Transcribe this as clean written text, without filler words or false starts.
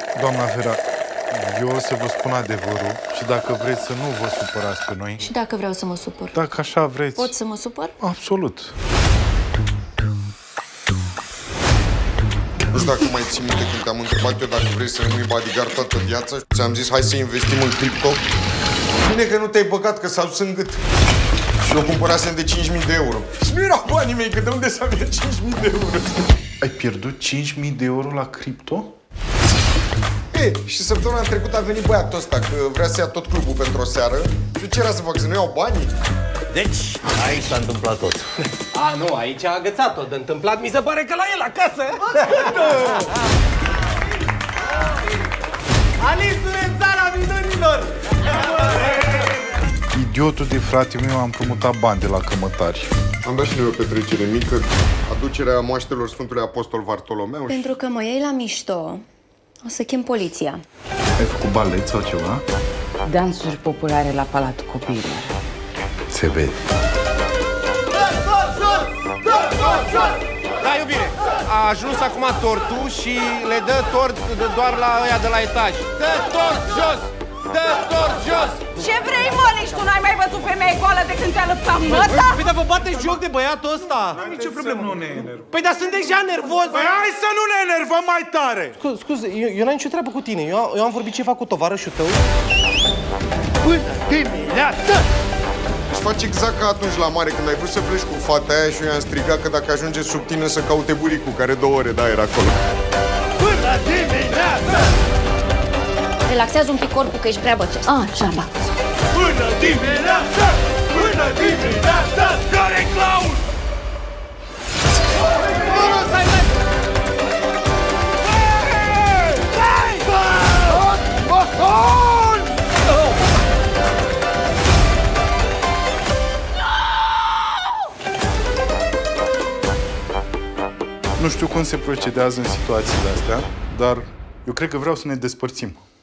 Doamna Vera, eu o să vă spun adevărul și dacă vreți să nu vă supărați pe noi... Și dacă vreau să mă supăr? Dacă așa vreți... Pot să mă supăr? Absolut. Nu știu dacă mai ții minte când te-am întrebat eu dacă vrei să rămâi bodyguard toată viața. Ți-am zis, hai să investim în cripto. Bine că nu te-ai băgat, că s-a dus în gât. Și eu cumpărasem de 5.000 de euro. Și nu erau banii mei, că de unde să avea 5.000 de euro? Ai pierdut 5.000 de euro la cripto? E, și săptămâna trecută a venit băiatul ăsta, că vrea să ia tot clubul pentru o seară. Și ce era să fac, să nu iau banii? Deci, aici s-a întâmplat tot. A, nu, aici a agățat-o de întâmplat. Mi se pare că la el acasă. Alițule în țara minorilor! Idiotul de frate meu a împrumutat bani de la cămătari. Am dat și noi o petrecere mică, aducerea moaștelor Sfântului Apostol Vartolomeu. Pentru că mă iei la mișto, o să chem poliția. Ai făcut balet sau ceva? Dansuri populare la Palatul Copiilor. Se vede. Da, iubire, a ajuns acum tortul și le dă tort doar la ăia de la etaj. Dă tort jos! Dă tort jos! Ce vrei, Moliș? Tu n-ai mai văzut femeie goală de când te-a lăptat măta? Păi, dar vă bateți joc de băiatul ăsta? Nu am nicio problemă, nu ne enervăm. Păi, dar sunt deja nervos. Păi hai să nu ne enervăm mai tare! Scuze, eu n-am nicio treabă cu tine. Eu am vorbit ceva cu tovarășul tău. Până dimineață! Și faci exact ca atunci la mare, când ai vrut să pleci cu fata aia și eu i-am strigat că dacă ajunge sub tine să caute buricul, care 2 ore de aer acolo. Până dimineață! Relaxează un pic corpul că ești prea bățos. Așa, ba. Până dimineață! Până dimineață! Care clown! Nu știu cum se procedează în situațiile astea, dar eu cred că vreau să ne despărțim.